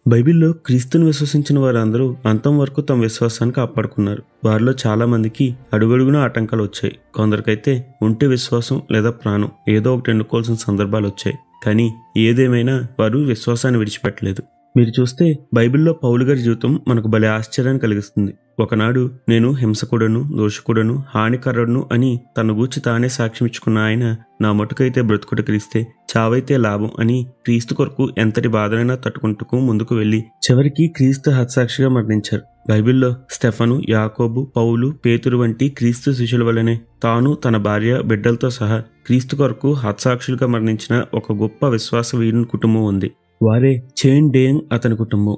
బైబిల్లో క్రీస్తుని విశ్వసించిన వారందరూ అంతం వరకు తమ విశ్వాసాన్ని కాపాడుకున్నారు. వారిలో చాలా మందికి అడుగడుగునా ఆటంకాలు వచ్చాయి. కొందరికైతే ఉంటే విశ్వాసం లేదా ప్రాణం ఏదో ఒకటి ఎన్నుకోవాల్సిన సందర్భాలు వచ్చాయి. కానీ ఏదేమైనా వారు విశ్వాసాన్ని విడిచిపెట్టలేదు. మీరు చూస్తే బైబిల్లో పౌలు గారి జీవితం మనకు భలే ఆశ్చర్యాన్ని కలిగిస్తుంది. ఒకనాడు నేను హింసకుడను, దోషకుడను, హానికరుడును అని తన గూర్చి తానే సాక్ష్యం ఇచ్చుకున్న ఆయన నా మటుకైతే బ్రతుకుట క్రీస్తే, చావైతే లాభం అని క్రీస్తు కొరకు ఎంతటి బాధనైనా తట్టుకుంటూ ముందుకు వెళ్లి చివరికి క్రీస్తు హతసాక్షిగా మరణించారు. బైబిల్లో స్టెఫను, యాకోబు, పౌలు, పేతురు వంటి క్రీస్తు శిష్యుల వల్లనే తాను తన భార్య, బిడ్డలతో సహా క్రీస్తు కొరకు హతసాక్షులుగా మరణించిన ఒక గొప్ప విశ్వాస వీరుని కుటుంబం ఉంది. వారే చేన్ డేంగ్ అతని కుటుంబం.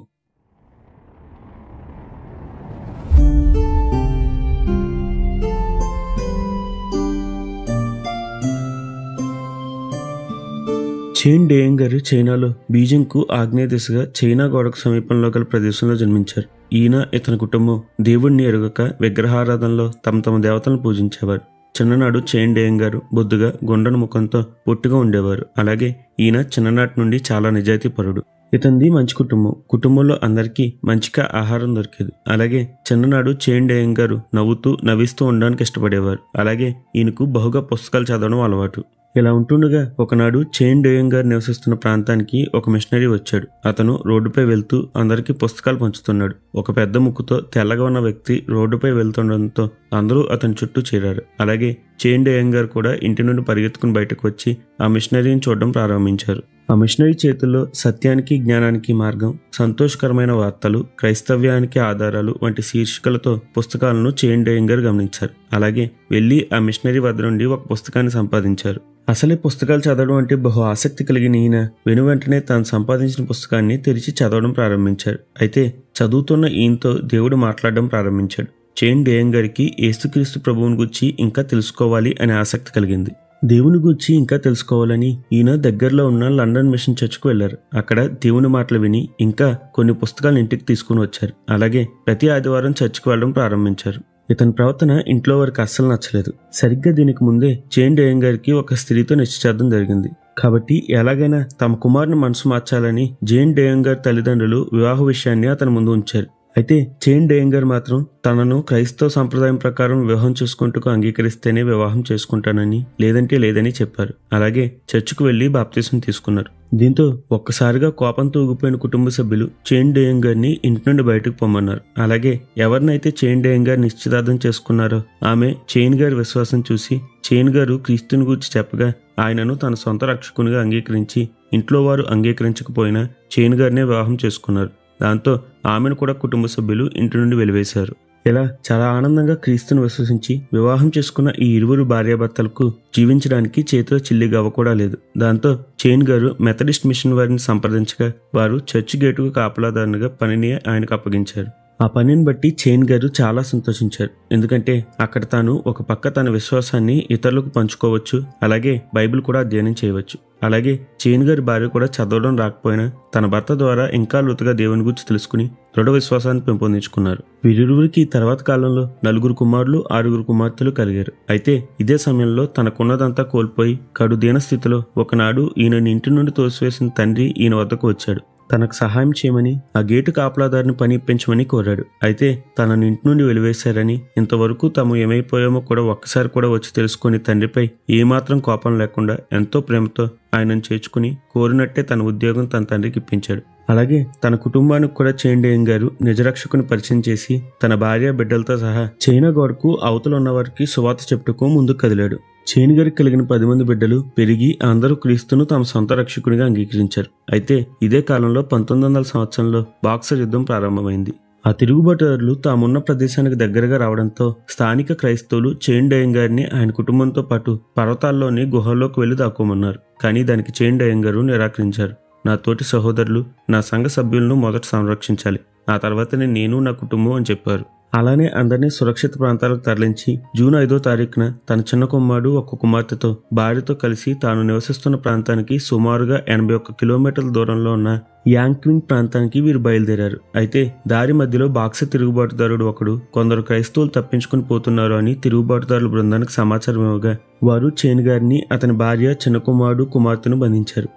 చేన్ డేంగ్ గారు చైనాలో బీజింగ్కు ఆగ్నేయ దిశగా చైనా గోడకు సమీపంలో గల ప్రదేశంలో జన్మించారు. ఈయన ఇతని కుటుంబం దేవుణ్ణి ఎరుగక విగ్రహారాధనలో తమ దేవతలను పూజించేవారు. చిన్ననాడు చేన్ డేంగ్ గారు బొద్దుగా గుండ్రని ముఖంతో పొట్టిగా ఉండేవారు. అలాగే ఈయన చిన్ననాటి నుండి చాలా నిజాయితీ పరుడు. ఇతనిది మంచి కుటుంబం. కుటుంబంలో అందరికీ మంచిగా ఆహారం దొరికేది. అలాగే చిన్ననాడు చేన్ డేంగ్ గారు నవ్విస్తూ ఉండడానికి ఇష్టపడేవారు. అలాగే ఈయనకు బహుగా పుస్తకాలు చదవడం అలవాటు. ఇలా ఉంటుండగా ఒకనాడు చేన్ డేంగ్ గారు నివసిస్తున్న ప్రాంతానికి ఒక మిషనరీ వచ్చాడు. అతను రోడ్డుపై వెళ్తూ అందరికీ పుస్తకాలు పంచుతున్నాడు. ఒక పెద్ద ముక్కుతో తెల్లగా ఉన్న వ్యక్తి రోడ్డుపై వెళ్తుండడంతో అందరూ అతని చుట్టూ చేరారు. అలాగే చేన్ డేంగ్ గారు కూడా ఇంటి నుండి పరిగెత్తుకుని బయటకు వచ్చి ఆ మిషనరీని చూడడం ప్రారంభించారు. ఆ మిషనరీ చేతుల్లో సత్యానికి, జ్ఞానానికి మార్గం, సంతోషకరమైన వార్తలు, క్రైస్తవ్యానికి ఆధారాలు వంటి శీర్షికలతో పుస్తకాలను చేన్ డేంగ్ గారు గమనించారు. అలాగే వెళ్లి ఆ మిషనరీ వద్ద నుండి ఒక పుస్తకాన్ని సంపాదించారు. అసలే పుస్తకాలు చదవడం అంటే బహు ఆసక్తి కలిగిన ఈయన వెనువెంటనే తాను సంపాదించిన పుస్తకాన్ని తెరిచి చదవడం ప్రారంభించారు. అయితే చదువుతున్న ఈయనతో దేవుడు మాట్లాడడం ప్రారంభించాడు. చేన్ డేంగ్ గారికి యేసుక్రీస్తు ప్రభువుని గురించి ఇంకా తెలుసుకోవాలి అనే ఆసక్తి కలిగింది. దేవుని గురించి ఇంకా తెలుసుకోవాలని ఈయన దగ్గరలో ఉన్న లండన్ మిషన్ చర్చ్కు వెళ్లారు. అక్కడ దేవుని మాటలు విని ఇంకా కొన్ని పుస్తకాలు ఇంటికి తీసుకుని వచ్చారు. అలాగే ప్రతి ఆదివారం చర్చ్కు వెళ్లడం ప్రారంభించారు. ఇతని ప్రవర్తన ఇంట్లో వారికి అస్సలు నచ్చలేదు. సరిగ్గా దీనికి ముందే చేన్ డేంగ్ గారికి ఒక స్త్రీతో నిశ్చితార్థం జరిగింది. కాబట్టి ఎలాగైనా తమ కుమారుని మనసు మార్చాలని చేన్ డేంగ్ గారి తల్లిదండ్రులు వివాహ విషయాన్ని అతని ముందు ఉంచారు. అయితే చేన్ డేంగ్ గారు మాత్రం తనను క్రైస్తవ సంప్రదాయం ప్రకారం వివాహం చేసుకుంటూ అంగీకరిస్తేనే వివాహం చేసుకుంటానని, లేదంటే లేదని చెప్పారు. అలాగే చర్చికి వెళ్లి బాప్తిసం తీసుకున్నారు. దీంతో ఒక్కసారిగా కోపంతో ఊగిపోయిన కుటుంబ సభ్యులు చేన్ డేంగ్ గారిని ఇంటి నుండి బయటకు పొమ్మన్నారు. అలాగే ఎవరినైతే చేన్ డేంగ్ గారు నిశ్చితార్థం చేసుకున్నారో ఆమె చేన్ గారి విశ్వాసం చూసి చేన్ గారు క్రీస్తుని గురించి చెప్పగా ఆయనను తన సొంత రక్షకునిగా అంగీకరించి ఇంట్లో వారు అంగీకరించకపోయినా చేన్ గారినే వివాహం చేసుకున్నారు. దాంతో ఆమెను కూడా కుటుంబ సభ్యులు ఇంటి నుండి వెలివేశారు. ఇలా చాలా ఆనందంగా క్రీస్తును విశ్వసించి వివాహం చేసుకున్న ఈ ఇరువురు భార్యాభర్తలకు జీవించడానికి చేతిలో చిల్లి గవ్వ కూడా లేదు. దాంతో చేన్ గారు మెథడిస్ట్ మిషన్ వారిని సంప్రదించగా వారు చర్చి గేటుకు కాపలాదారునిగా పనిని ఆయనకు అప్పగించారు. ఆ పనిని బట్టి చేన్ గారు చాలా సంతోషించారు. ఎందుకంటే అక్కడ తాను ఒక పక్క తన విశ్వాసాన్ని ఇతరులకు పంచుకోవచ్చు, అలాగే బైబిల్ కూడా అధ్యయనం చేయవచ్చు. అలాగే చేన్ గారి భార్య కూడా చదవడం రాకపోయినా తన భర్త ద్వారా ఇంకా లోతుగా దేవుని గురించి తెలుసుకుని దృఢ విశ్వాసాన్ని పెంపొందించుకున్నారు. వీరిరువురికి తర్వాత కాలంలో 4 కుమారులు, 6 కుమార్తెలు కలిగారు. అయితే ఇదే సమయంలో తనకున్నదంతా కోల్పోయి కడు దీన స్థితిలో ఒకనాడు ఈయనని ఇంటి నుండి తోసివేసిన తండ్రి ఈయన వద్దకు వచ్చాడు. తనకు సహాయం చేయమని, ఆ గేటు కాపలాదారిని పని ఇప్పించమని కోరాడు. అయితే తనను ఇంటి నుండి వెలివేశారని, ఇంతవరకు తాము ఏమైపోయామో కూడా ఒక్కసారి కూడా వచ్చి తెలుసుకుని తండ్రిపై ఏమాత్రం కోపం లేకుండా ఎంతో ప్రేమతో ఆయనను చేర్చుకుని కోరినట్టే తన ఉద్యోగం తన తండ్రికి ఇప్పించాడు. అలాగే తన కుటుంబానికి కూడా చేన్ డేంగ్ గారు నిజరక్షకుని పరిచయం చేసి తన భార్య, బిడ్డలతో సహా చైనా గోడకు అవతల ఉన్న వారికి సువార్త చెప్పుటకు ముందుకు కదిలాడు. చేన్ గారికి కలిగిన 10 మంది బిడ్డలు పెరిగి అందరూ క్రీస్తును తమ సొంత రక్షకునిగా అంగీకరించారు. అయితే ఇదే కాలంలో 1900 సంవత్సరంలో బాక్సర్ యుద్ధం ప్రారంభమైంది. ఆ తిరుగుబాటుదారులు తామున్న ప్రదేశానికి దగ్గరగా రావడంతో స్థానిక క్రైస్తవులు చేన్ డేంగ్ గారిని ఆయన కుటుంబంతో పాటు పర్వతాల్లోని గుహల్లోకి వెళ్లి దాక్కోమన్నారు. కానీ దానికి చేన్ డేంగ్ గారు నిరాకరించారు. నా తోటి సహోదరులు, నా సంఘ సభ్యులను మొదట సంరక్షించాలి, ఆ తర్వాతనే నేను, నా కుటుంబం అని చెప్పారు. అలానే అందరినీ సురక్షిత ప్రాంతాలకు తరలించి జూన్ 5వ తారీఖున తన చిన్న కుమారుడు, ఒక కుమార్తెతో, భార్యతో కలిసి తాను నివసిస్తున్న ప్రాంతానికి సుమారుగా 81 కిలోమీటర్ల దూరంలో ఉన్న యాంక్వింగ్ ప్రాంతానికి వీరు బయలుదేరారు. అయితే దారి మధ్యలో బాక్సర్ తిరుగుబాటుదారుడు ఒకడు కొందరు క్రైస్తవులు తప్పించుకుని పోతున్నారు అని తిరుగుబాటుదారుల బృందానికి సమాచారం ఇవ్వగా వారు చేన్ గారిని, అతని భార్య, చిన్న కుమారుడు, కుమార్తెను బంధించారు.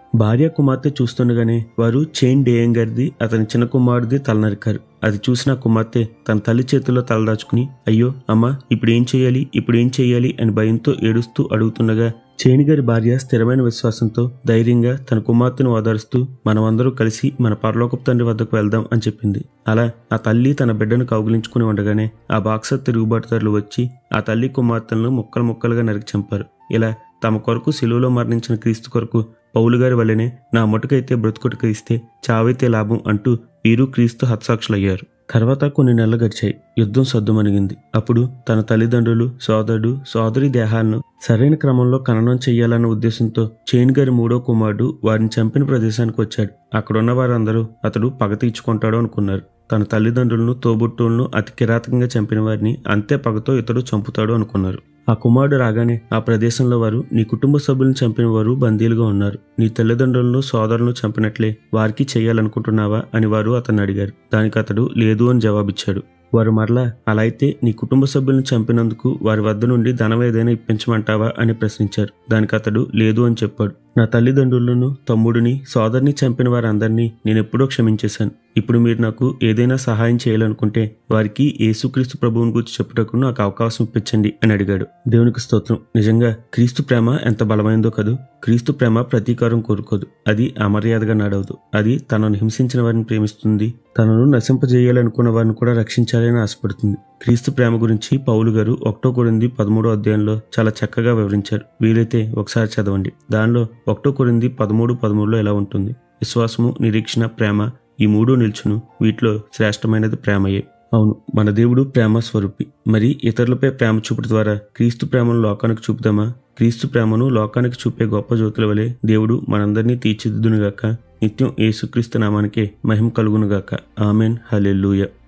భార్య కుమార్తె చూస్తుండగానే వారు చైన్ డేయంగర్ది అతని చిన్న కుమారుడిది తల నరికారు. అది చూసిన కుమార్తె తన తల్లి చేతుల్లో తలదాచుకుని, అయ్యో అమ్మా, ఇప్పుడేం చెయ్యాలి అని భయంతో ఏడుస్తూ అడుగుతుండగా చైన్ గారి భార్య స్థిరమైన విశ్వాసంతో ధైర్యంగా తన కుమార్తెను ఓదారుస్తూ, మనమందరూ కలిసి మన పరలోకపు తండ్రి వద్దకు వెళ్దాం అని చెప్పింది. అలా ఆ తల్లి తన బిడ్డను కౌగిలించుకుని ఉండగానే ఆ బాక్సర్ తిరుగుబాటుదారులు వచ్చి ఆ తల్లి కుమార్తెలను ముక్కలు ముక్కలుగా నరికి చంపారు. ఇలా తమ కొరకు శిలువలో మరణించిన క్రీస్తు కొరకు పౌలు గారి వల్లనే నా మటుకైతే బ్రతుకుట క్రీస్తే, చావైతే లాభం అంటూ వీరు క్రీస్తు హతసాక్షులయ్యారు. తర్వాత కొన్ని నెలలు గడిచాయి. యుద్ధం సద్దుమణిగింది. అప్పుడు తన తల్లిదండ్రులు, సోదరుడు, సోదరి దేహాలను సరైన క్రమంలో ఖననం చెయ్యాలన్న ఉద్దేశంతో చైన్ గారి 3వ కుమారుడు వారిని చంపిన ప్రదేశానికి వచ్చాడు. అక్కడున్న వారందరూ అతడు పగ తీర్చుకుంటాడు అనుకున్నారు. తన తల్లిదండ్రులను, తోబుట్టువులను అతి కిరాతకంగా చంపిన వారిని అంతే పగతో ఇతడు చంపుతాడు అనుకున్నారు. ఆ కుమారుడు రాగానే ఆ ప్రదేశంలో వారు, నీ కుటుంబ సభ్యులను చంపిన వారు బందీలుగా ఉన్నారు. నీ తల్లిదండ్రులను, సోదరులను చంపినట్లే వారికి చెయ్యాలనుకుంటున్నావా అని వారు అతన్ని అడిగారు. దానికి అతడు లేదు అని జవాబిచ్చాడు. వారు మరలా, అలా అయితే నీ కుటుంబ సభ్యులను చంపినందుకు వారి వద్ద నుండి ధనం ఏదైనా ఇప్పించమంటావా అని ప్రశ్నించారు. దానికి అతడు లేదు అని చెప్పాడు. నా తల్లిదండ్రులను, తమ్ముడిని, సోదరిని చంపిన వారందరినీ నేనెప్పుడో క్షమించేశాను. ఇప్పుడు మీరు నాకు ఏదైనా సహాయం చేయాలనుకుంటే వారికి యేసుక్రీస్తు ప్రభువుని గురించి చెప్పుటకు నాకు అవకాశం ఇప్పించండి అని అడిగాడు. దేవునికి స్తోత్రం. నిజంగా క్రీస్తు ప్రేమ ఎంత బలమైందో కదూ. క్రీస్తు ప్రేమ ప్రతీకారం కోరుకోదు. అది అమర్యాదగా నడవదు. అది తనను హింసించిన వారిని ప్రేమిస్తుంది. తనను నశింపజేయాలనుకున్న వారిని కూడా రక్షించాలని ఆశపడుతుంది. క్రీస్తు ప్రేమ గురించి పౌలు గారు 1 కొరింథీ 13వ అధ్యాయంలో చాలా చక్కగా వివరించారు. వీలైతే ఒకసారి చదవండి. దానిలో 1 కొరింథీ 13:13లో ఎలా ఉంటుంది? విశ్వాసము, నిరీక్షణ, ప్రేమ, ఈ 3 నిల్చును. వీటిలో శ్రేష్టమైనది ప్రేమయే. అవును, మన దేవుడు ప్రేమ స్వరూపి. మరి ఇతరులపై ప్రేమ చూపుట ద్వారా క్రీస్తు ప్రేమను లోకానికి చూపుదామా? క్రీస్తు ప్రేమను లోకానికి చూపే గొప్ప జ్యోతుల వలె దేవుడు మనందరినీ తీర్చిదిద్దునుగాక. నిత్యం యేసుక్రీస్తు నామానికే మహిమ కలుగునుగాక. ఆమెన్. హల్లెలూయా.